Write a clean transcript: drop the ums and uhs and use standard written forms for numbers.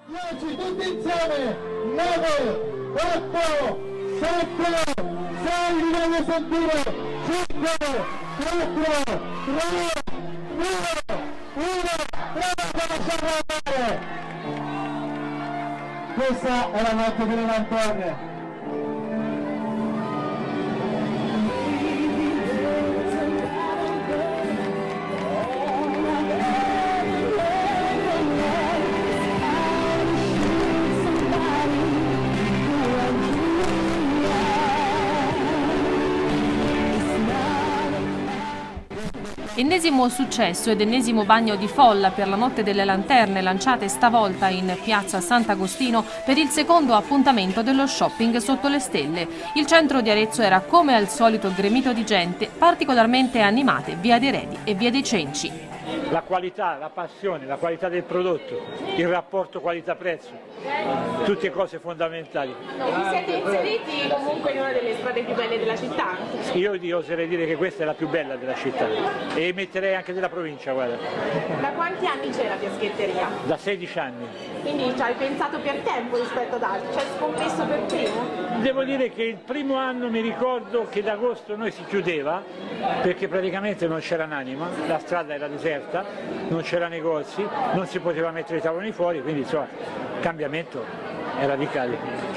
10 tutti insieme, 9, 8, 7, 6, vi voglio sentire, 5, 4, 3, 2, 1, bravo, lasciamo andare! Questa è la notte delle lanterne. Ennesimo successo ed ennesimo bagno di folla per la notte delle lanterne lanciate stavolta in piazza Sant'Agostino per il secondo appuntamento dello shopping sotto le stelle. Il centro di Arezzo era come al solito gremito di gente, particolarmente animate via dei Redi e via dei Cenci. La qualità, la passione, la qualità del prodotto, il rapporto qualità-prezzo, tutte cose fondamentali. Vi siete inseriti comunque in una delle strade più belle della città? Io oserei dire che questa è la più bella della città e metterei anche della provincia, guarda. Da quanti anni c'è la fiaschetteria? Da 16 anni. Quindi ci hai pensato per tempo rispetto ad altri, ci hai scommesso per primo? Devo dire che il primo anno mi ricordo che d'agosto noi si chiudeva perché praticamente non c'era un'anima, la strada era deserta, non c'era negozi, non si poteva mettere i tavolini fuori, quindi insomma il cambiamento è radicale.